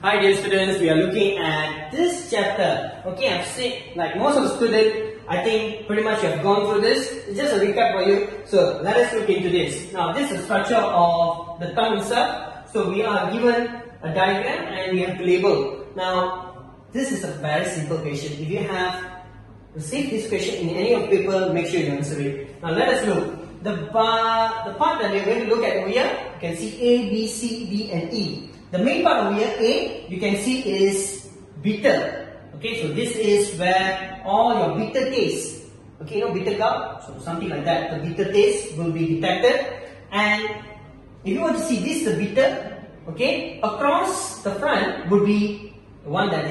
Hi dear students, we are looking at this chapter. Okay, I've seen like most of the students, I think pretty much you have gone through this. It's just a recap for you. So let us look into this. Now this is the structure of the tongue itself. So we are given a diagram and we have to label. Now this is a very simple question. If you have received this question in any of paper, make sure you answer it. Now let us look. The part that we are going to look at over here, you can see A, B, C, D and E. The main part over here, A, you can see is bitter. Okay, so this is where all your bitter taste, okay, you know, bitter gourd, so something like that, the bitter taste will be detected. And if you want to see this, the bitter, okay, across the front would be the one that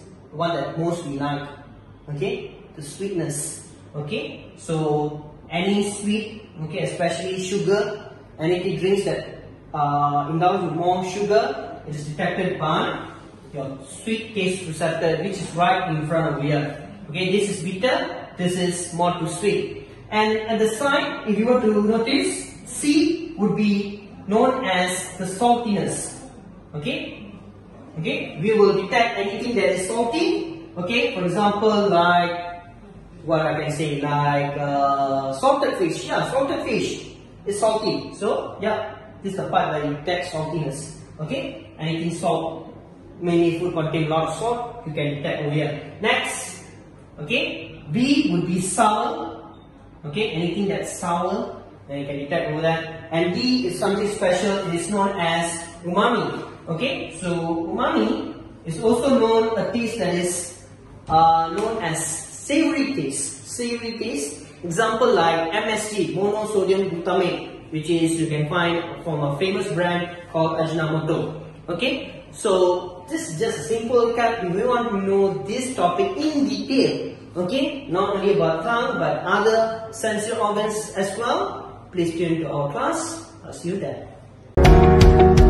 most we like, okay, the sweetness, okay. So any sweet, okay, especially sugar, any drinks that indulge with more sugar, it is detected by your sweet taste receptor, which is right in front of here. Okay, this is bitter, this is more to sweet. And at the side, if you were to notice, C would be known as the saltiness. Okay, we will detect anything that is salty. Okay, for example, like what I can say, like salted fish. Yeah, salted fish is salty. So yeah, this is the part where you detect saltiness. Okay, anything salt, many food contain a lot of salt, you can detect over here. Next, okay, B would be sour. Okay, anything that's sour, then you can detect over there. And D is something special. It is known as umami. Okay, so umami is also known a taste that is known as savory taste. Savory taste. Example like MSG, monosodium glutamate, which is you can find from a famous brand called Ajinomoto. Okay, so this is just a simple recap. If you want to know this topic in detail, okay, not only about tongue but other sensory organs as well, please tune to our class. I'll see you there.